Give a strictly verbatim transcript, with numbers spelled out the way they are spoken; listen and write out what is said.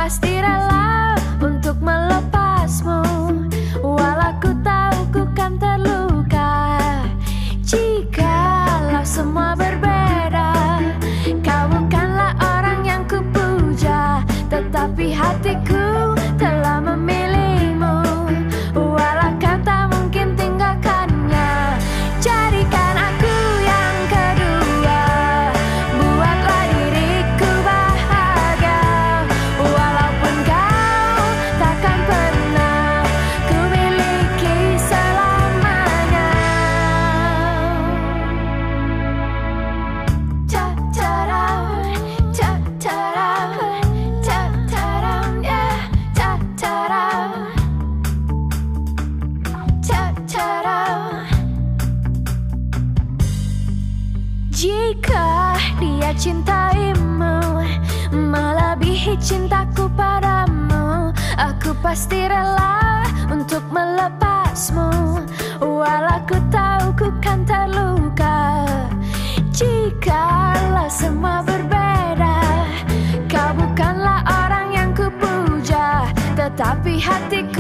pasti rela untuk melepasmu, walau ku tahu ku kan terluka. Jikalau semua berbeda, kau bukanlah orang yang ku puja, tetapi hatiku telah memilihmu, walau kau tak mungkin tinggalkannya. Jadikan aku yang kedua, buatlah diriku bahagia, walaupun kau takkan pernah ku miliki selamanya. Ta-ta-da, ta-ta-da, ta-ta-da, yeah, ta-ta-da, ta-ta-da. Jika dia cintaimu melebihi cintaku padamu, aku pasti rela untuk melepasmu, walau ku tahu ku kan terluka. Jikalau semua berbeda, kau bukanlah orang yang ku puja, tetapi hatiku